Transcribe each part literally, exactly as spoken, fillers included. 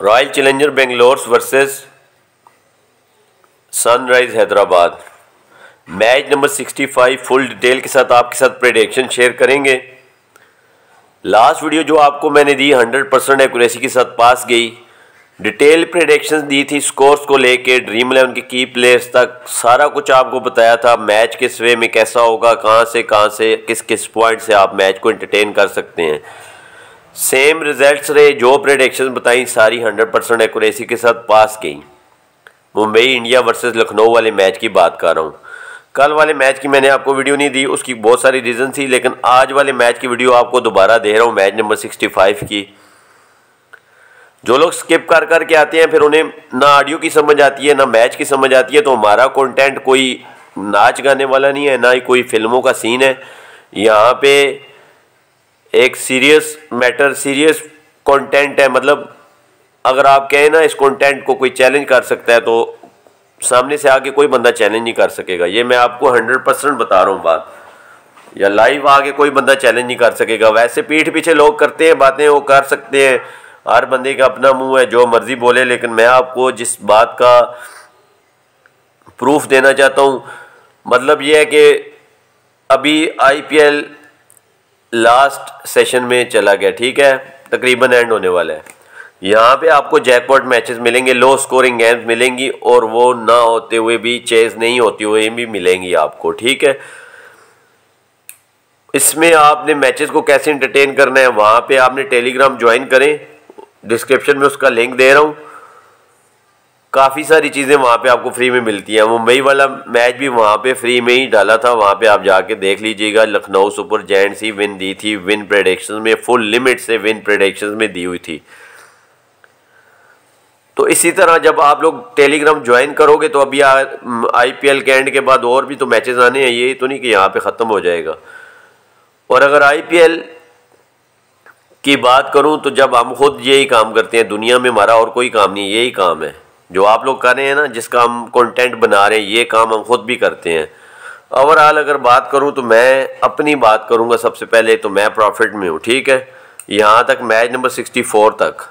Royal Challenger Bangalore versus Sunrise Hyderabad, match number पैंसठ full detail के साथ आपके साथ प्रेडिक्शन शेयर करेंगे। लास्ट वीडियो जो आपको मैंने दी हंड्रेड परसेंट एक्यूरेसी के साथ पास गई। डिटेल प्रेडिक्शंस दी थी स्कोर्स को लेके, ड्रीम इलेवन के की प्लेयर्स तक सारा कुछ आपको बताया था। मैच किस वे में कैसा होगा, कहां से कहां से किस किस पॉइंट से आप मैच को एंटरटेन कर सकते हैं। सेम रिजल्ट्स रहे, जो प्रेडिक्शंस बताई सारी हंड्रेड परसेंट एक्यूरेसी के साथ पास गई। मुंबई इंडिया वर्सेस लखनऊ वाले मैच की बात कर रहा हूँ। कल वाले मैच की मैंने आपको वीडियो नहीं दी, उसकी बहुत सारी रीज़न थी, लेकिन आज वाले मैच की वीडियो आपको दोबारा दे रहा हूँ, मैच नंबर पैंसठ की। जो लोग स्किप कर कर के आते हैं फिर उन्हें ना ऑडियो की समझ आती है ना मैच की समझ आती है। तो हमारा कंटेंट कोई नाच गाने वाला नहीं है, ना ही कोई फिल्मों का सीन है। यहाँ पे एक सीरियस मैटर, सीरियस कंटेंट है। मतलब अगर आप कहें ना इस कंटेंट को कोई चैलेंज कर सकता है तो सामने से आके कोई बंदा चैलेंज नहीं कर सकेगा। ये मैं आपको हंड्रेड परसेंट बता रहा हूँ बात। या लाइव आके कोई बंदा चैलेंज नहीं कर सकेगा। वैसे पीठ पीछे लोग करते हैं बातें, वो कर सकते हैं, हर बंदे का अपना मुंह है, जो मर्जी बोले। लेकिन मैं आपको जिस बात का प्रूफ देना चाहता हूँ, मतलब ये है कि अभी आईपीएल लास्ट सेशन में चला गया, ठीक है, तकरीबन एंड होने वाला है। यहाँ पे आपको जैकपॉट मैचेस मिलेंगे, लो स्कोरिंग गेम्स मिलेंगी, और वो ना होते हुए भी, चेज नहीं होती हुए भी मिलेंगी आपको, ठीक है। इसमें आपने मैचेस को कैसे एंटरटेन करना है, वहाँ पे आपने टेलीग्राम ज्वाइन करें, डिस्क्रिप्शन में उसका लिंक दे रहा हूँ। काफ़ी सारी चीज़ें वहाँ पे आपको फ्री में मिलती हैं। मुंबई वाला मैच भी वहाँ पे फ्री में ही डाला था, वहाँ पे आप जाके देख लीजिएगा। लखनऊ सुपर जायंट्स ही विन दी थी, विन प्रेडिक्शंस में फुल लिमिट से विन प्रेडिक्शंस में दी हुई थी। तो इसी तरह जब आप लोग टेलीग्राम ज्वाइन करोगे तो अभी आईपीएल के एंड के बाद और भी तो मैचेस आने हैं, ये तो नहीं कि यहाँ पे ख़त्म हो जाएगा। और अगर आईपीएल की बात करूं तो जब हम खुद यही काम करते हैं, दुनिया में हमारा और कोई काम नहीं, यही काम है जो आप लोग कर रहे हैं ना, जिसका हम कंटेंट बना रहे हैं, ये काम हम खुद भी करते हैं। ओवरऑल अगर बात करूं तो मैं अपनी बात करूंगा सबसे पहले, तो मैं प्रॉफिट में हूं, ठीक है। यहाँ तक मैच नंबर चौंसठ तक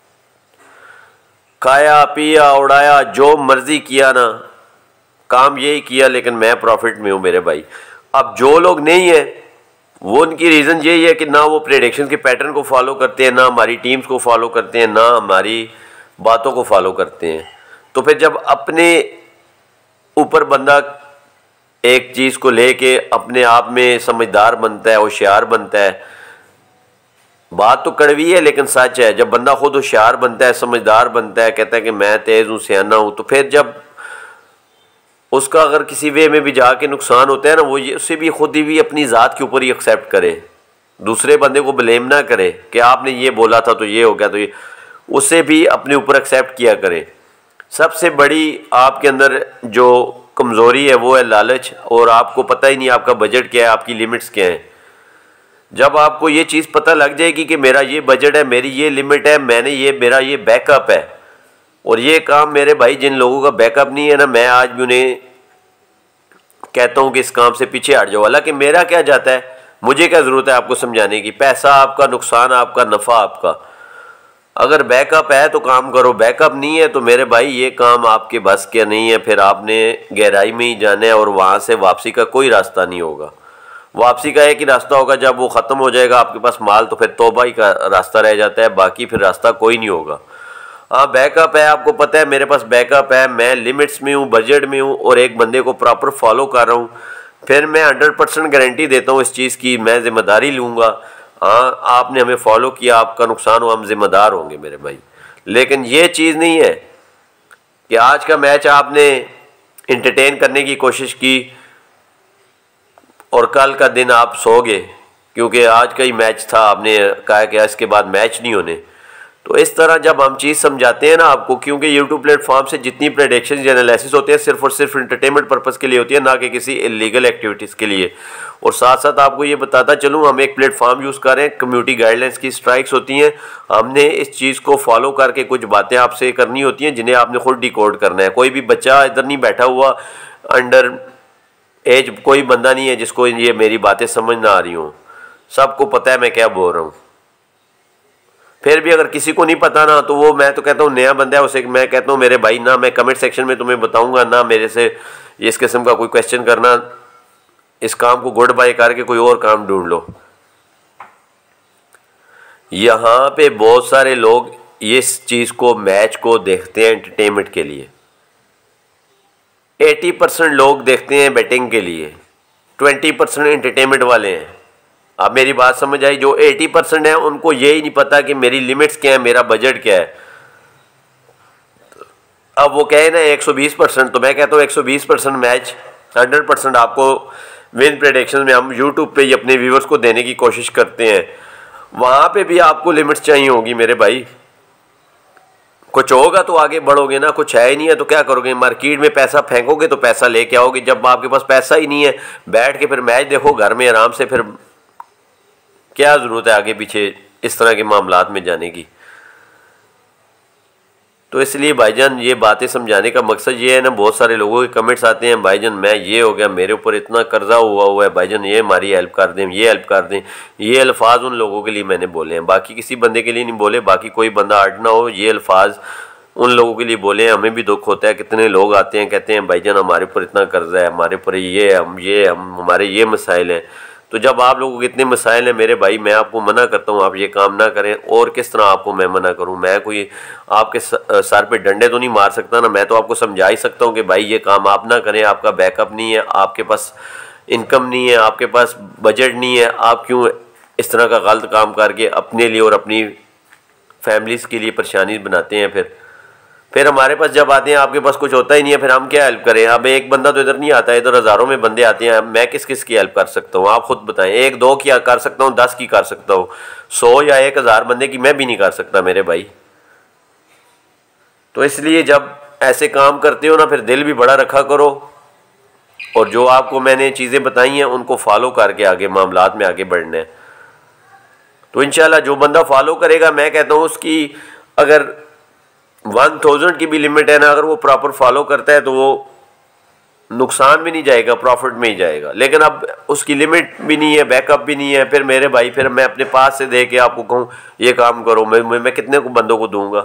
खाया पिया उड़ाया, जो मर्जी किया ना, काम यही किया, लेकिन मैं प्रॉफिट में हूँ मेरे भाई। अब जो लोग नहीं है वो, उनकी रीज़न यही है कि ना वो प्रेडिक्शन के पैटर्न को फॉलो करते हैं, ना हमारी टीम्स को फॉलो करते हैं, ना हमारी बातों को फॉलो करते हैं। तो फिर जब अपने ऊपर बंदा एक चीज़ को लेके अपने आप में समझदार बनता है, होशियार बनता है, बात तो कड़वी है लेकिन सच है, जब बंदा खुद होशियार बनता है, समझदार बनता है, कहता है कि मैं तेज़ हूँ, सियाना हूँ, तो फिर जब उसका अगर किसी वे में भी जाके नुकसान होता है ना, वो ये उससे भी खुद ही भी अपनी ज़ात के ऊपर ही एक्सेप्ट करे, दूसरे बंदे को ब्लेम ना करे कि आपने ये बोला था तो ये हो गया, तो ये उससे भी अपने ऊपर एक्सेप्ट किया करे। सबसे बड़ी आपके अंदर जो कमज़ोरी है वो है लालच, और आपको पता ही नहीं आपका बजट क्या है, आपकी लिमिट्स क्या हैं। जब आपको ये चीज़ पता लग जाएगी कि मेरा ये बजट है, मेरी ये लिमिट है, मैंने ये मेरा ये बैकअप है, और ये काम मेरे भाई जिन लोगों का बैकअप नहीं है ना, मैं आज भी उन्हें कहता हूँ कि इस काम से पीछे हट जाओ। हालांकि मेरा क्या जाता है, मुझे क्या ज़रूरत है आपको समझाने की, पैसा आपका, नुकसान आपका, नफ़ा आपका। अगर बैकअप है तो काम करो, बैकअप नहीं है तो मेरे भाई ये काम आपके बस के नहीं है, फिर आपने गहराई में ही जाना है, और वहाँ से वापसी का कोई रास्ता नहीं होगा। वापसी का एक ही रास्ता होगा, जब वो ख़त्म हो जाएगा आपके पास माल, तो फिर तौबा ही का रास्ता रह जाता है, बाकी फिर रास्ता कोई नहीं होगा। हाँ, बैकअप है, आपको पता है मेरे पास बैकअप है, मैं लिमिट्स में हूँ, बजट में हूँ, और एक बंदे को प्रॉपर फॉलो कर रहा हूँ, फिर मैं हंड्रेड परसेंट गारंटी देता हूँ इस चीज़ की, मैं ज़िम्मेदारी लूँगा। हाँ, आपने हमें फॉलो किया, आपका नुकसान हुआ, हम ज़िम्मेदार होंगे मेरे भाई। लेकिन ये चीज़ नहीं है कि आज का मैच आपने इंटरटेन करने की कोशिश की और कल का दिन आप सोगे, क्योंकि आज का ही मैच था, आपने कहा कि इसके बाद मैच नहीं होने। तो इस तरह जब हम चीज़ समझाते हैं ना आपको, क्योंकि यूट्यूब प्लेटफॉर्म से जितनी प्रेडिक्शंस या एनालिसिस होते हैं सिर्फ और सिर्फ एंटरटेनमेंट पर्पज़ के लिए होती है, ना कि किसी इलीगल एक्टिविटीज़ के लिए। और साथ साथ आपको ये बताता चलूँ, हम एक प्लेटफॉर्म यूज़ कर रहे हैं, कम्युनिटी गाइडलाइंस की स्ट्राइक्स होती हैं, हमने इस चीज़ को फॉलो करके कुछ बातें आपसे करनी होती हैं जिन्हें आपने खुद डिकोड करना है। कोई भी बच्चा इधर नहीं बैठा हुआ, अंडर एज कोई बंदा नहीं है जिसको ये मेरी बातें समझ ना आ रही हों, सबको पता है मैं क्या बोल रहा हूँ। फिर भी अगर किसी को नहीं पता ना, तो वो मैं तो कहता हूँ नया बंदा है उसे मैं कहता हूँ मेरे भाई ना मैं कमेंट सेक्शन में तुम्हें बताऊंगा, ना मेरे से इस किस्म का कोई क्वेश्चन करना, इस काम को गुड बाय करके कोई और काम ढूंढ लो। यहाँ पे बहुत सारे लोग इस चीज़ को, मैच को देखते हैं एंटरटेनमेंट के लिए। अस्सी परसेंट लोग देखते हैं बैटिंग के लिए, बीस परसेंट एंटरटेनमेंट वाले हैं। आप मेरी बात समझ आई? जो अस्सी परसेंट है उनको ये ही नहीं पता कि मेरी लिमिट्स क्या है, मेरा बजट क्या है। अब वो कहे ना एक सौ बीस परसेंट, तो मैं कहता हूँ एक सौ बीस परसेंट मैच सौ परसेंट आपको विन प्रेडिक्शन में हम यूट्यूब पे ही अपने व्यूवर्स को देने की कोशिश करते हैं। वहाँ पे भी आपको लिमिट्स चाहिए होगी मेरे भाई। कुछ होगा तो आगे बढ़ोगे ना, कुछ है ही नहीं है तो क्या करोगे? मार्केट में पैसा फेंकोगे तो पैसा लेके आओगे। जब आपके पास पैसा ही नहीं है, बैठ के फिर मैच देखो घर में आराम से, फिर क्या ज़रूरत है आगे पीछे इस तरह के मामलात में जाने की। तो इसलिए भाईजान ये बातें समझाने का मकसद ये है ना, बहुत सारे लोगों के कमेंट्स आते हैं भाईजान मैं ये हो गया, मेरे ऊपर इतना कर्जा हुआ हुआ है भाईजान, ये हमारी हेल्प कर दें, ये हेल्प कर दें। ये अल्फाज उन लोगों के लिए मैंने बोले हैं, बाकी किसी बंदे के लिए नहीं बोले। बाकी कोई बंदा आट ना हो, ये अल्फाज उन लोगों के लिए बोले हैं। हमें भी दुख होता है, कितने लोग आते हैं कहते हैं भाईजान हमारे ऊपर इतना कर्जा है, हमारे ऊपर ये हम ये हम हमारे ये मसाइल हैं। तो जब आप लोगों के इतने मसाइल हैं मेरे भाई, मैं आपको मना करता हूँ आप ये काम ना करें। और किस तरह आपको मैं मना करूँ? मैं कोई आपके सर पे डंडे तो नहीं मार सकता ना, मैं तो आपको समझा ही सकता हूँ कि भाई ये काम आप ना करें, आपका बैकअप नहीं है, आपके पास इनकम नहीं है, आपके पास बजट नहीं है, आप क्यों इस तरह का गलत काम करके अपने लिए और अपनी फैमिलीज़ के लिए परेशानी बनाते हैं। फिर फिर हमारे पास जब आते हैं आपके पास कुछ होता ही नहीं है, फिर हम क्या हेल्प करें? अब एक बंदा तो इधर नहीं आता है, इधर हज़ारों में बंदे आते हैं, मैं किस किस की हेल्प कर सकता हूँ? आप खुद बताएं। एक दो की कर सकता हूँ, दस की कर सकता हूँ, सौ या एक हज़ार बंदे की मैं भी नहीं कर सकता मेरे भाई। तो इसलिए जब ऐसे काम करते हो ना, फिर दिल भी बड़ा रखा करो, और जो आपको मैंने चीज़ें बताई हैं उनको फॉलो करके आगे मामलात में आगे बढ़ना है। तो इंशाल्लाह जो बंदा फॉलो करेगा, मैं कहता हूँ उसकी अगर वन थाउजेंड की भी लिमिट है ना, अगर वो प्रॉपर फॉलो करता है तो वो नुकसान भी नहीं जाएगा, प्रॉफिट में ही जाएगा। लेकिन अब उसकी लिमिट भी नहीं है, बैकअप भी नहीं है, फिर मेरे भाई फिर मैं अपने पास से दे के आपको कहूँ ये काम करो, मैं मैं, मैं कितने को बंदों को दूंगा?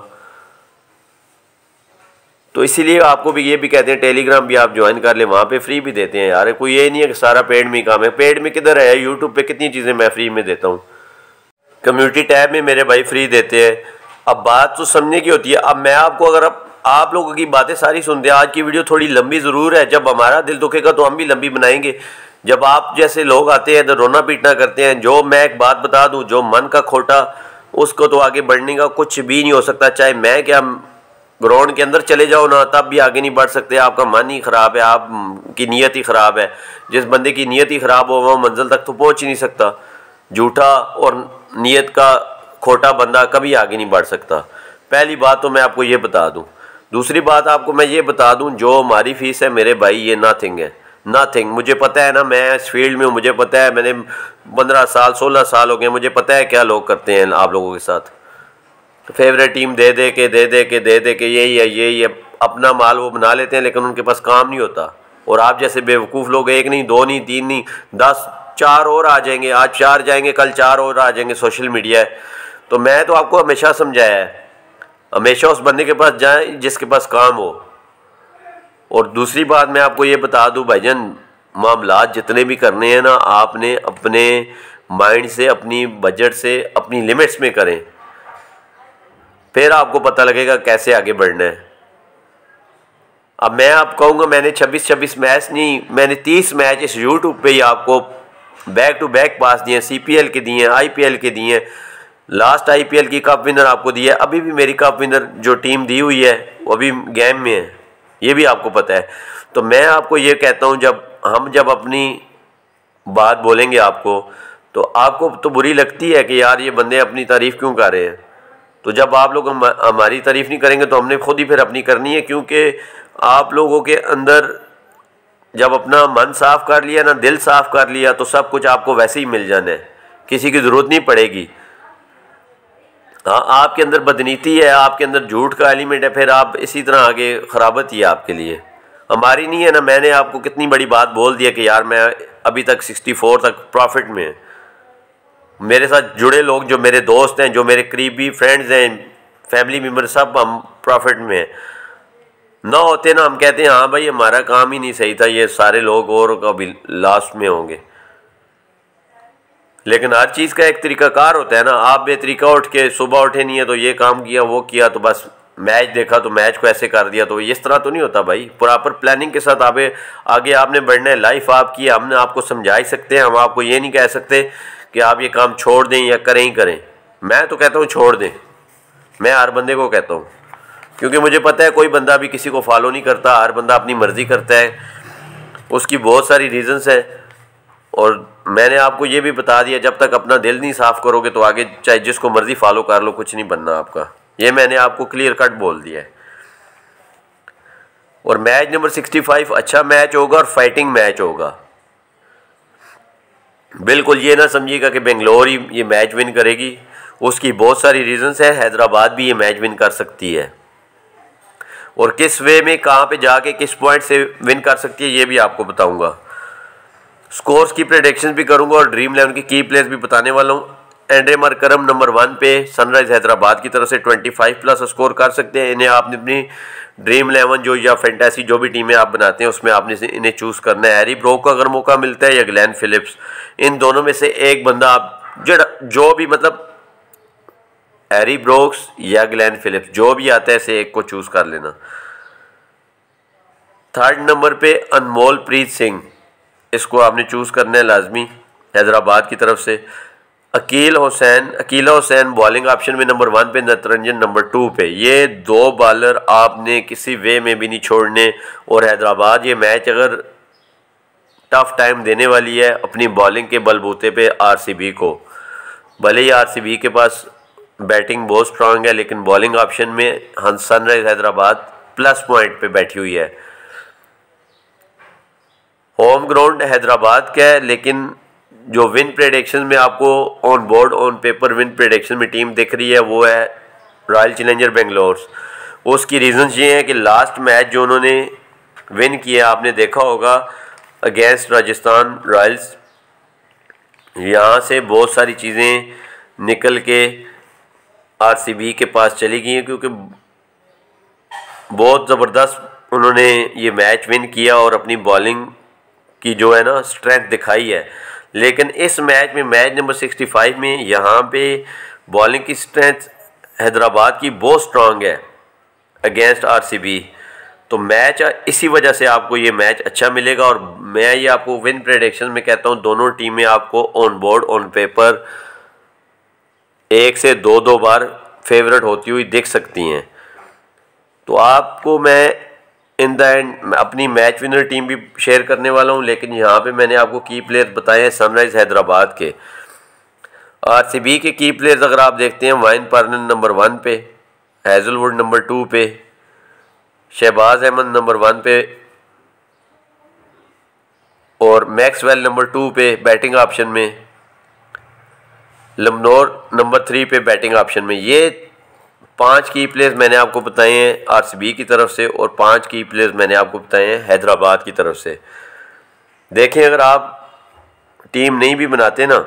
तो इसीलिए आपको भी ये भी कहते हैं टेलीग्राम भी आप ज्वाइन कर ले, वहाँ पे फ्री भी देते हैं यार। कोई ये नहीं है कि सारा पेड में ही काम है, पेड में किधर है? यूट्यूब पे कितनी चीज़ें मैं फ्री में देता हूँ, कम्युनिटी टैब में मेरे भाई फ्री देते हैं। अब बात तो समझने की होती है। अब मैं आपको अगर अब आप लोगों की बातें सारी सुनते हैं, आज की वीडियो थोड़ी लंबी ज़रूर है, जब हमारा दिल दुखेगा तो हम भी लंबी बनाएंगे। जब आप जैसे लोग आते हैं तो रोना पीटना करते हैं, जो मैं एक बात बता दूं, जो मन का खोटा उसको तो आगे बढ़ने का कुछ भी नहीं हो सकता। चाहे मैं क्या ग्राउंड के अंदर चले जाओ ना, तब भी आगे नहीं बढ़ सकते। आपका मन ही ख़राब है, आपकी नीयत ही ख़राब है। जिस बंदे की नीयत ही ख़राब हो वो मंजिल तक तो पहुँच ही नहीं सकता। झूठा और नीयत का खोटा बंदा कभी आगे नहीं बढ़ सकता। पहली बात तो मैं आपको ये बता दूं। दूसरी बात आपको मैं ये बता दूं, जो हमारी फीस है मेरे भाई ये नथिंग है, नथिंग। मुझे पता है ना, मैं इस फील्ड में हूँ, मुझे पता है, मैंने पंद्रह साल सोलह साल हो गए, मुझे पता है क्या लोग करते हैं आप लोगों के साथ। फेवरेट टीम दे दे के दे दे के दे दे के यही है यही है, अपना माल वो बना लेते हैं, लेकिन उनके पास काम नहीं होता। और आप जैसे बेवकूफ़ लोग एक नहीं, दो नहीं, तीन नहीं, दस, चार और आ जाएंगे। आज चार जाएंगे, कल चार और आ जाएंगे। सोशल मीडिया है। तो मैं तो आपको हमेशा समझाया है, हमेशा उस बंदे के पास जाएं जिसके पास काम हो। और दूसरी बात मैं आपको ये बता दूं भाईजान, मामलात जितने भी करने हैं ना, आपने अपने माइंड से, अपनी बजट से, अपनी लिमिट्स में करें, फिर आपको पता लगेगा कैसे आगे बढ़ना है। अब मैं आप कहूँगा मैंने छब्बीस छब्बीस मैच नहीं, मैंने तीस मैच इस यूट्यूब पे ही आपको बैक टू बैक पास दिए, सी पी एल के दिए, आई पी एल के दिए, लास्ट आई पी एल की कप विनर आपको दी है। अभी भी मेरी कप विनर जो टीम दी हुई है वो अभी गेम में है, ये भी आपको पता है। तो मैं आपको ये कहता हूँ, जब हम जब अपनी बात बोलेंगे आपको, तो आपको तो बुरी लगती है कि यार ये बंदे अपनी तारीफ़ क्यों कर रहे हैं। तो जब आप लोग हम, हमारी तारीफ़ नहीं करेंगे तो हमने खुद ही फिर अपनी करनी है। क्योंकि आप लोगों के अंदर जब अपना मन साफ़ कर लिया ना, दिल साफ़ कर लिया, तो सब कुछ आपको वैसे ही मिल जाना है, किसी की ज़रूरत नहीं पड़ेगी। हाँ, आपके अंदर बदनीति है, आपके अंदर झूठ का एलिमेंट है, फिर आप इसी तरह आगे खराबत ही है आपके लिए, हमारी नहीं है ना। मैंने आपको कितनी बड़ी बात बोल दिया कि यार मैं अभी तक सिक्सटी फोर तक प्रॉफिट में, मेरे साथ जुड़े लोग, जो मेरे दोस्त हैं, जो मेरे करीबी फ्रेंड्स हैं, फैमिली मेम्बर, सब हम प्रॉफिट में हैं। ना होते ना हम कहते हैं हाँ भाई हमारा काम ही नहीं सही था, ये सारे लोग और कभी लास्ट में होंगे। लेकिन हर चीज़ का एक तरीकाकार होता है ना। आप बेतरीका उठ के सुबह उठे नहीं है तो ये काम किया वो किया, तो बस मैच देखा तो मैच को ऐसे कर दिया, तो इस तरह तो नहीं होता भाई। प्रॉपर प्लानिंग के साथ आगे आगे आपने बढ़ना है। लाइफ आपकी, हमने आपको समझा ही सकते हैं, हम आपको ये नहीं कह सकते कि आप ये काम छोड़ दें या करें ही करें। मैं तो कहता हूँ छोड़ दें, मैं हर बंदे को कहता हूँ, क्योंकि मुझे पता है कोई बंदा भी किसी को फॉलो नहीं करता, हर बंदा अपनी मर्ज़ी करता है, उसकी बहुत सारी रीज़न्स है। और मैंने आपको ये भी बता दिया, जब तक अपना दिल नहीं साफ़ करोगे तो आगे चाहे जिसको मर्ज़ी फॉलो कर लो, कुछ नहीं बनना आपका। ये मैंने आपको क्लियर कट बोल दिया है। और मैच नंबर सिक्सटी फाइव अच्छा मैच होगा और फाइटिंग मैच होगा। बिल्कुल ये ना समझिएगा कि बेंगलोर ही ये मैच विन करेगी, उसकी बहुत सारी रीज़न्स है। हैदराबाद भी ये मैच विन कर सकती है, और किस वे में, कहाँ पे जाके, किस पॉइंट से विन कर सकती है ये भी आपको बताऊंगा। स्कोर्स की प्रेडिक्शंस भी करूंगा और ड्रीम इलेवन की की प्लेयर्स भी बताने वाला हूँ। एंड्रे मरकरम नंबर वन पे सनराइज हैदराबाद की तरफ से पच्चीस प्लस स्कोर कर सकते हैं। इन्हें आपने अपनी ड्रीम इलेवन जो या फैंटेसी जो भी टीमें आप बनाते हैं उसमें आपने इन्हें चूज़ करना है। हैरी ब्रोक को अगर मौका मिलता है या ग्लेन फिलिप्स, इन दोनों में से एक बंदा आप जो जो भी मतलब हैरी ब्रोक्स या ग्लेन फिलिप्स जो भी आता है से एक को चूज़ कर लेना। थर्ड नंबर पे अनमोल प्रीत सिंह, इसको आपने चूज़ करना है लाजमी हैदराबाद की तरफ से। Akeal Hosein Akeal Hosein bowling option में नंबर वन पे, नटरंजन नंबर टू पे। ये दो बॉलर आपने किसी वे में भी नहीं छोड़ने। और हैदराबाद ये मैच अगर टफ टाइम देने वाली है अपनी बॉलिंग के बलबूते पे आरसीबी को। भले ही आरसीबी के पास बैटिंग बहुत स्ट्रांग है, लेकिन बॉलिंग ऑप्शन में सनराइज हैदराबाद प्लस पॉइंट पे बैठी हुई है। होम ग्राउंड हैदराबाद का है, लेकिन जो विन प्रेडिक्शन में आपको on board on paper win prediction में टीम दिख रही है वो है रॉयल चैलेंजर बेंगलोर। उसकी रीजंस ये हैं कि लास्ट मैच जो उन्होंने विन किया आपने देखा होगा अगेंस्ट राजस्थान रॉयल्स, यहाँ से बहुत सारी चीज़ें निकल के आरसीबी के पास चली गई हैं, क्योंकि बहुत ज़बरदस्त उन्होंने ये मैच विन किया और अपनी बॉलिंग की जो है ना स्ट्रेंथ दिखाई है। लेकिन इस मैच में, मैच नंबर सिक्सटी फाइव में, यहाँ पे बॉलिंग की स्ट्रेंथ हैदराबाद की बहुत स्ट्रांग है अगेंस्ट आरसीबी। तो मैच इसी वजह से आपको ये मैच अच्छा मिलेगा। और मैं ये आपको विन प्रेडिक्शन में कहता हूँ दोनों टीमें आपको ऑन बोर्ड ऑन पेपर एक से दो दो बार फेवरेट होती हुई दिख सकती हैं। तो आपको मैं इन द एंड अपनी मैच विनर टीम भी शेयर करने वाला हूं, लेकिन यहाँ पे मैंने आपको की प्लेयर्स बताए हैं सनराइज हैदराबाद के। आरसीबी के की प्लेयर्स अगर आप देखते हैं, वाइन पार्नर नंबर वन पे, हैजलवुड नंबर टू पे, शहबाज अहमद नंबर वन पे और मैक्सवेल नंबर टू पे बैटिंग ऑप्शन में, लमनोर नंबर थ्री पे बैटिंग ऑप्शन में। ये पांच की प्लेयर्स मैंने आपको बताए हैं आरसीबी की तरफ से, और पांच की प्लेयर्स मैंने आपको बताए हैं हैदराबाद की तरफ से। देखें अगर आप टीम नहीं भी बनाते ना,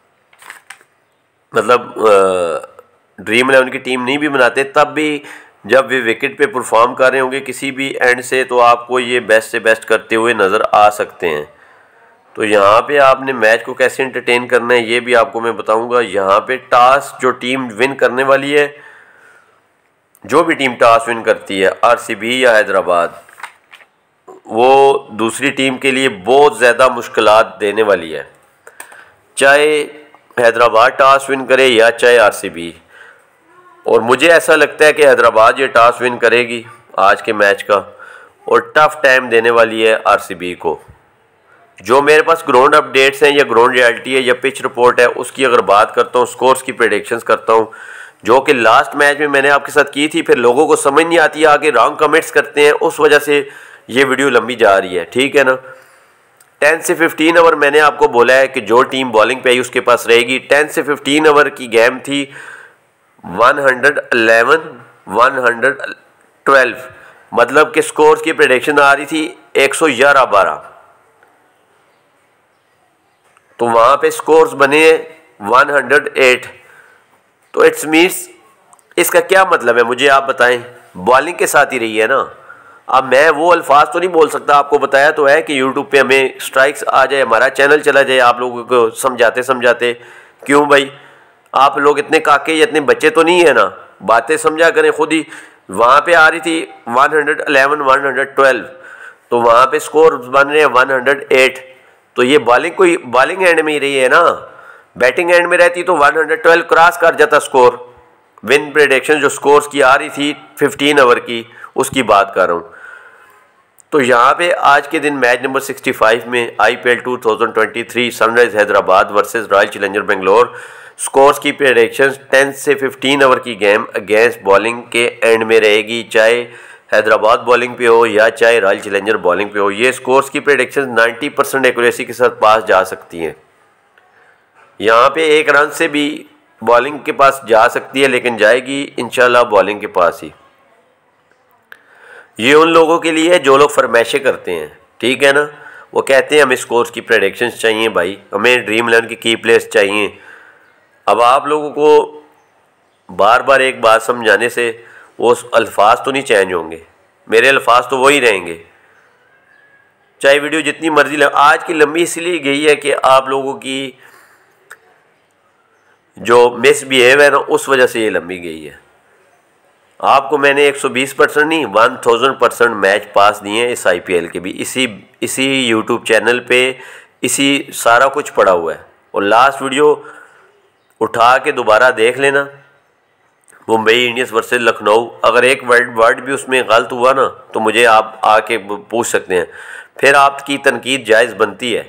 मतलब ड्रीम इलेवन की टीम नहीं भी बनाते, तब भी जब वे विकेट पे परफॉर्म कर रहे होंगे किसी भी एंड से, तो आपको ये बेस्ट से बेस्ट करते हुए नज़र आ सकते हैं। तो यहाँ पे आपने मैच को कैसे एंटरटेन करना है ये भी आपको मैं बताऊंगा। यहाँ पे टॉस जो टीम विन करने वाली है, जो भी टीम टॉस विन करती है आरसीबी या हैदराबाद, वो दूसरी टीम के लिए बहुत ज़्यादा मुश्किलात देने वाली है, चाहे हैदराबाद टॉस विन करे या चाहे आरसीबी। और मुझे ऐसा लगता है कि हैदराबाद ये टॉस विन करेगी आज के मैच का, और टफ टाइम देने वाली है आरसीबी को। जो मेरे पास ग्राउंड अपडेट्स हैं या ग्राउंड रियलिटी है या पिच रिपोर्ट है, उसकी अगर बात करता हूँ, स्कोर्स की प्रेडिक्शंस करता हूँ, जो कि लास्ट मैच में मैंने आपके साथ की थी, फिर लोगों को समझ नहीं आती, आगे रॉन्ग कमेंट्स करते हैं, उस वजह से ये वीडियो लंबी जा रही है, ठीक है ना। टेन से फिफ्टीन ओवर मैंने आपको बोला है कि जो टीम बॉलिंग पे आई उसके पास रहेगी। टेन से फिफ्टीन ओवर की गेम थी, one hundred eleven, one hundred twelve, मतलब कि स्कोर्स की प्रेडिक्शन आ रही थी एक सौ ग्यारह बारह। तो वहाँ पे स्कोर्स बने वन हंड्रेड एट, तो इट्स मीन्स इसका क्या मतलब है मुझे आप बताएं। बॉलिंग के साथ ही रही है ना। अब मैं वो अल्फाज तो नहीं बोल सकता, आपको बताया तो है कि यूट्यूब पे हमें स्ट्राइक्स आ जाए, हमारा चैनल चला जाए आप लोगों को समझाते समझाते। क्यों भाई, आप लोग इतने काके या इतने बच्चे तो नहीं है ना, बातें समझा करें खुद ही। वहाँ पे आ रही थी one hundred eleven, one hundred twelve, तो वहाँ पे स्कोर बन रहे हैं वन हंड्रेड एट। तो ये बॉलिंग कोई बॉलिंग एंड में ही रही है ना, बैटिंग एंड में रहती तो वन हंड्रेड ट्वेल्व क्रॉस कर जाता स्कोर। विन प्रेडिक्शन जो स्कोर्स की आ रही थी फिफ्टीन ओवर की, उसकी बात कर रहा हूँ। तो यहाँ पे आज के दिन मैच नंबर सिक्सटी फाइव में IPL two thousand twenty three Sunrise Hyderabad versus Royal Challenger Bangalore, scores की प्रेडिक्शंस टेन से फिफ्टीन ओवर की गेम अगेंस्ट बॉलिंग के एंड में रहेगी, चाहे हैदराबाद बॉलिंग पे हो या चाहे रॉयल चैलेंजर बॉलिंग पे हो। ये स्कोर्स की प्रेडिक्शंस नाइन्टी परसेंट एक्यूरेसी के साथ पास जा सकती हैं। यहाँ पे एक रन से भी बॉलिंग के पास जा सकती है, लेकिन जाएगी इंशाल्लाह बॉलिंग के पास ही। ये उन लोगों के लिए है जो लोग फरमाइशें करते हैं, ठीक है ना। वो कहते हैं हमें स्कोर्स की प्रेडिक्शंस चाहिए भाई, हमें ड्रीम इलेवन की की प्लेयर्स चाहिए। अब आप लोगों को बार बार एक बात समझाने से वो अल्फाज तो नहीं चेंज होंगे, मेरे अल्फाज तो वही रहेंगे, चाहे वीडियो जितनी मर्जी लग। आज की लंबी इसलिए गई है कि आप लोगों की जो मिसबिहेव है ना, उस वजह से ये लंबी गई है। आपको मैंने एक सौ बीस परसेंट नहीं one thousand percent match pass दिए हैं इस आईपीएल के भी, इसी इसी यूट्यूब चैनल पे इसी सारा कुछ पड़ा हुआ है। और लास्ट वीडियो उठा के दोबारा देख लेना, मुंबई इंडियंस वर्सेस लखनऊ। अगर एक वर्ड वर्ड भी उसमें गलत हुआ ना तो मुझे आप आके पूछ सकते हैं, फिर आपकी तनकीद जायज़ बनती है।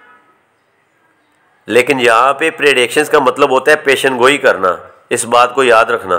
लेकिन यहाँ पे प्रेडिक्शंस का मतलब होता है पेशन गोई करना, इस बात को याद रखना।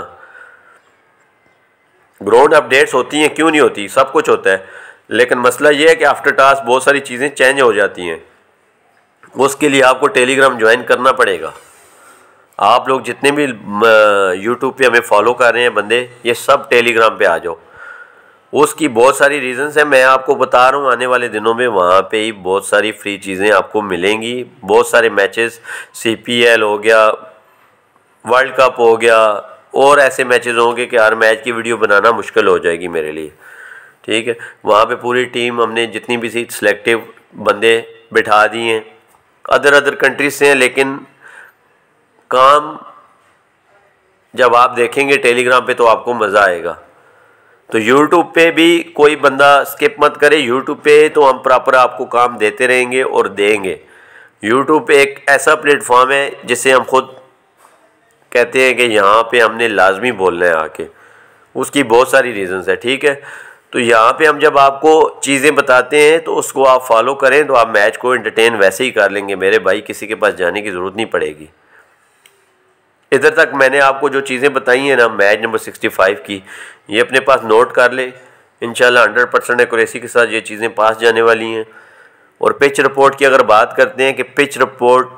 ग्राउंड अपडेट्स होती हैं, क्यों नहीं होती, सब कुछ होता है, लेकिन मसला ये है कि आफ्टर टास्क बहुत सारी चीज़ें चेंज हो जाती हैं। उसके लिए आपको टेलीग्राम ज्वाइन करना पड़ेगा। आप लोग जितने भी यूट्यूब पे हमें फॉलो कर रहे हैं बंदे, ये सब टेलीग्राम पे आ जाओ। उसकी बहुत सारी रीजंस हैं, मैं आपको बता रहा हूँ। आने वाले दिनों में वहाँ पे ही बहुत सारी फ्री चीज़ें आपको मिलेंगी। बहुत सारे मैचेस, सीपीएल हो गया, वर्ल्ड कप हो गया, और ऐसे मैचेस होंगे कि हर मैच की वीडियो बनाना मुश्किल हो जाएगी मेरे लिए, ठीक है। वहाँ पे पूरी टीम हमने जितनी भी सी सिलेक्टिव बंदे बिठा दिए हैं, अदर अदर कंट्रीज से हैं, लेकिन काम जब आप देखेंगे टेलीग्राम पे तो आपको मज़ा आएगा। तो यूट्यूब पे भी कोई बंदा स्किप मत करे। यूट्यूब पे तो हम प्रॉपर आपको काम देते रहेंगे और देंगे। यूट्यूब पे एक ऐसा प्लेटफॉर्म है जिसे हम खुद कहते हैं कि यहाँ पे हमने लाजमी बोलना है आके, उसकी बहुत सारी रीजंस है, ठीक है। तो यहाँ पे हम जब आपको चीज़ें बताते हैं तो उसको आप फॉलो करें तो आप मैच को एंटरटेन वैसे ही कर लेंगे मेरे भाई, किसी के पास जाने की ज़रूरत नहीं पड़ेगी। इधर तक मैंने आपको जो चीज़ें बताई हैं ना मैच नंबर सिक्सटी फाइव की, ये अपने पास नोट कर ले। इंशाल्लाह हंड्रेड परसेंट एक्यूरेसी के साथ ये चीज़ें पास जाने वाली हैं। और पिच रिपोर्ट की अगर बात करते हैं कि पिच रिपोर्ट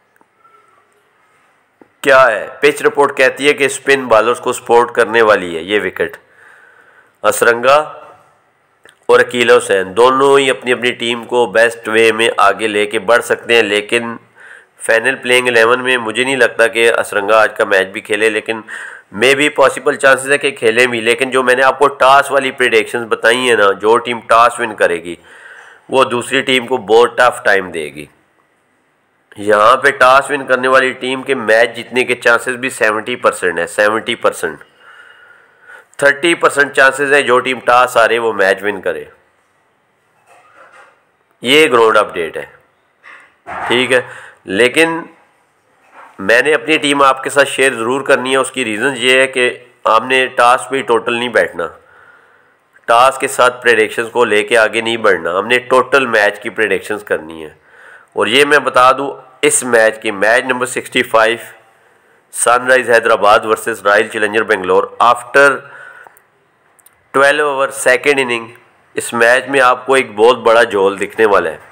क्या है, पिच रिपोर्ट कहती है कि स्पिन बॉलर्स को सपोर्ट करने वाली है ये विकेट। असरंगा और अकील हुसैन दोनों ही अपनी अपनी टीम को बेस्ट वे में आगे लेके बढ़ सकते हैं, लेकिन फाइनल प्लेइंग इलेवन में मुझे नहीं लगता कि असरंगा आज का मैच भी खेले, लेकिन मे भी पॉसिबल चांसेस है कि खेले भी। लेकिन जो मैंने आपको टॉस वाली प्रेडिक्शंस बताई हैं ना, जो टीम टॉस विन करेगी वो दूसरी टीम को बहुत टफ टाइम देगी। यहाँ पे टॉस विन करने वाली टीम के मैच जीतने के चांसेस भी सेवेंटी परसेंट है, seventy percent. Thirty percent chances है जो टीम टॉस आ रही वो मैच विन करे। ये ग्राउंड अपडेट है, ठीक है। लेकिन मैंने अपनी टीम आपके साथ शेयर ज़रूर करनी है। उसकी रीज़न ये है कि आपने टॉस पे टोटल नहीं बैठना, टॉस के साथ प्रेडिक्शंस को लेके आगे नहीं बढ़ना, हमने टोटल मैच की प्रेडिक्शंस करनी है। और ये मैं बता दूं, इस मैच की match number sixty five Sunrise Hyderabad versus Royal Challenger Bangalore after twelve over second inning, इस मैच में आपको एक बहुत बड़ा झोल दिखने वाला है।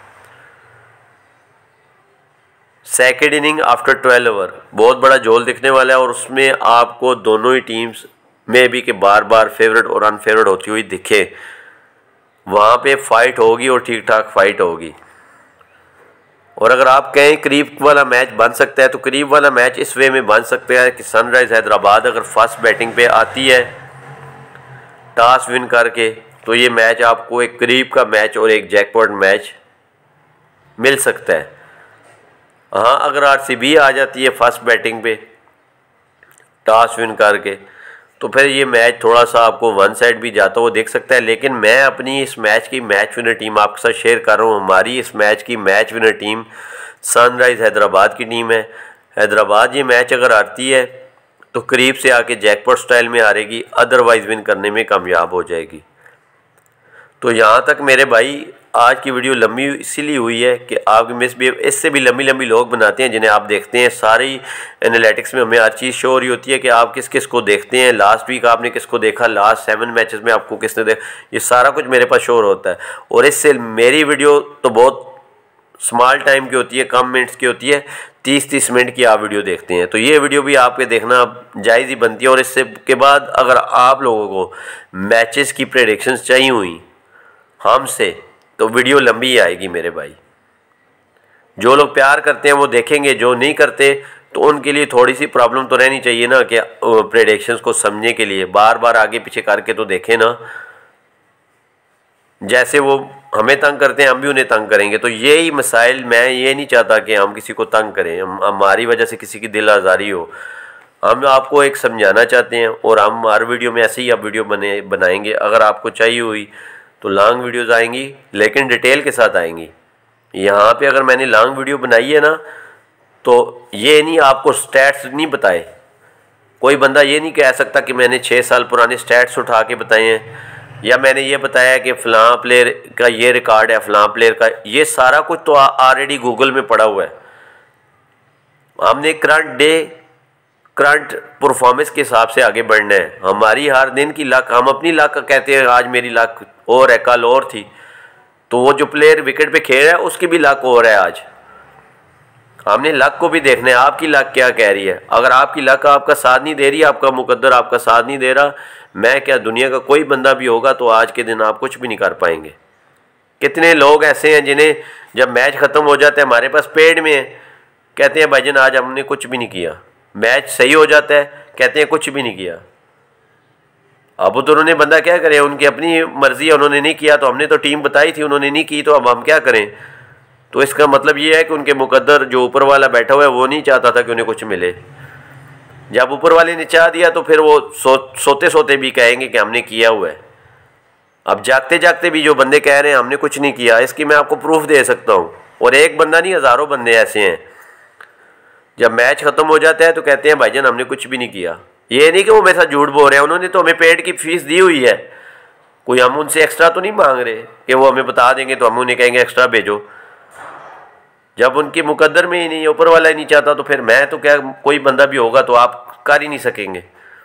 Second inning after twelve over बहुत बड़ा झोल दिखने वाला है, और उसमें आपको दोनों ही टीम्स में भी कि बार बार फेवरेट और अनफेवरेट होती हुई दिखे। वहाँ पे फाइट होगी और ठीक ठाक फाइट होगी। और अगर आप कहें करीब वाला मैच बन सकता है तो करीब वाला मैच इस वे में बन सकता है कि सनराइज़ हैदराबाद अगर फर्स्ट बैटिंग पे आती है टॉस विन करके, तो ये मैच आपको एक करीब का मैच और एक जैकपॉट मैच मिल सकता है। हाँ, अगर आरसीबी आ जाती है फर्स्ट बैटिंग पे टॉस विन करके, तो फिर ये मैच थोड़ा सा आपको वन साइड भी जाता हुआ देख सकता है। लेकिन मैं अपनी इस मैच की मैच विनर टीम आपके साथ शेयर कर रहा हूँ। हमारी इस मैच की match winner team Sunrise Hyderabad की टीम है। हैदराबाद ये मैच अगर हारती है तो करीब से आके जैकपॉट स्टाइल में हारेगी, अदरवाइज़ विन करने में कामयाब हो जाएगी। तो यहाँ तक मेरे भाई आज की वीडियो लंबी इसीलिए हुई है कि आपकी मिस भी इससे भी लंबी लंबी लोग बनाते हैं जिन्हें आप देखते हैं। सारी एनालिटिक्स में हमें हर चीज़ शो हो रही होती है कि आप किस किस को देखते हैं, लास्ट वीक आपने किसको देखा, लास्ट सेवन मैचेस में आपको किसने देखा, ये सारा कुछ मेरे पास शो होता है। और इससे मेरी वीडियो तो बहुत स्मॉल टाइम की होती है, कम मिनट्स की होती है, तीस तीस मिनट की आप वीडियो देखते हैं, तो ये वीडियो भी आपके देखना जायज़ ही बनती है। और इससे के बाद अगर आप लोगों को मैचेस की प्रेडिक्शंस चाहिए हुई हमसे तो वीडियो लंबी ही आएगी मेरे भाई। जो लोग प्यार करते हैं वो देखेंगे, जो नहीं करते तो उनके लिए थोड़ी सी प्रॉब्लम तो रहनी चाहिए ना कि प्रेडिक्शंस को समझने के लिए बार बार आगे पीछे करके तो देखें ना। जैसे वो हमें तंग करते हैं हम भी उन्हें तंग करेंगे। तो यही मसाइल, मैं ये नहीं चाहता कि हम किसी को तंग करें, हम हमारी वजह से किसी की दिल आज़ारी हो। हम आपको एक समझाना चाहते हैं और हम हर वीडियो में ऐसे ही आप वीडियो बने बनाएंगे। अगर आपको चाहिए हुई तो लॉन्ग वीडियोज़ आएंगी लेकिन डिटेल के साथ आएंगी। यहाँ पे अगर मैंने लॉन्ग वीडियो बनाई है ना तो ये नहीं आपको स्टैट्स नहीं बताए। कोई बंदा ये नहीं कह सकता कि मैंने छः साल पुराने स्टैट्स उठा के बताए हैं या मैंने ये बताया कि फ़लाँ प्लेयर का ये रिकॉर्ड है, फ़लाँ प्लेयर का। ये सारा कुछ तो ऑलरेडी गूगल में पड़ा हुआ है। हमने करंट डे करंट परफॉर्मेंस के हिसाब से आगे बढ़ना है। हमारी हर दिन की लक, हम अपनी लक कहते हैं आज मेरी लक और है, कल और थी, तो वो जो प्लेयर विकेट पे खेल रहा है उसकी भी लक और है आज। हमने लक को भी देखना है, आपकी लक क्या कह रही है। अगर आपकी लक आपका साथ नहीं दे रही, आपका मुकद्दर आपका साथ नहीं दे रहा, मैं क्या दुनिया का कोई बंदा भी होगा तो आज के दिन आप कुछ भी नहीं कर पाएंगे। कितने लोग ऐसे हैं जिन्हें जब मैच ख़त्म हो जाता है, हमारे पास पेड में है, कहते हैं भाईजान आज हमने कुछ भी नहीं किया। मैच सही हो जाता है, कहते हैं कुछ भी नहीं किया। अब तो उन्होंने बंदा क्या करे, उनकी अपनी मर्जी है, उन्होंने नहीं किया तो हमने तो टीम बताई थी, उन्होंने नहीं की तो अब हम क्या करें। तो इसका मतलब ये है कि उनके मुकद्दर जो ऊपर वाला बैठा हुआ है वो नहीं चाहता था कि उन्हें कुछ मिले। जब ऊपर वाले ने चाह दिया तो फिर वो सो सोते सोते भी कहेंगे कि हमने किया हुआ है। अब जागते जागते भी जो बंदे कह रहे हैं हमने कुछ नहीं किया, इसकी मैं आपको प्रूफ दे सकता हूँ। और एक बंदा नहीं, हज़ारों बंदे ऐसे हैं जब मैच ख़त्म हो जाता है तो कहते हैं भाईजान हमने कुछ भी नहीं किया। ये नहीं कि वो मेरे साथ झूठ बोल रहे हैं, उन्होंने तो हमें पेड की फीस दी हुई है, कोई हम उनसे एक्स्ट्रा तो नहीं मांग रहे कि वो हमें बता देंगे तो हम उन्हें कहेंगे एक्स्ट्रा भेजो। जब उनके मुकद्दर में ही नहीं, ऊपर वाला ही नहीं चाहता तो फिर मैं तो क्या, कोई बंदा भी होगा तो आप कर ही नहीं सकेंगे।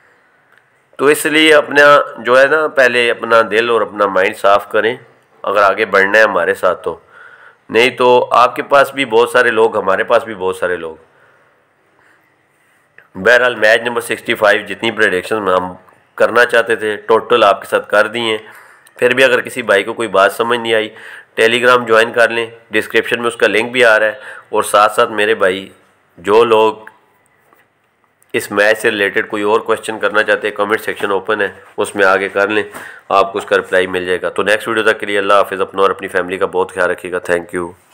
तो इसलिए अपना जो है ना, पहले अपना दिल और अपना माइंड साफ़ करें अगर आगे बढ़ना है हमारे साथ तो। नहीं तो आपके पास भी बहुत सारे लोग, हमारे पास भी बहुत सारे लोग। बहरहाल मैच नंबर सिक्सटी फाइव जितनी प्रेडिक्शन हम करना चाहते थे टोटल आपके साथ कर दिए हैं। फिर भी अगर किसी भाई को कोई बात समझ नहीं आई, टेलीग्राम ज्वाइन कर लें, डिस्क्रिप्शन में उसका लिंक भी आ रहा है। और साथ साथ मेरे भाई जो लोग इस मैच से रिलेटेड कोई और क्वेश्चन करना चाहते हैं, कमेंट सेक्शन ओपन है, उसमें आगे कर लें, आपको उसका रिप्लाई मिल जाएगा। तो नेक्स्ट वीडियो तक के लिए अल्लाह हाफिज़। अपना और अपनी फैमिली का बहुत ख्याल रखिएगा। Thank you.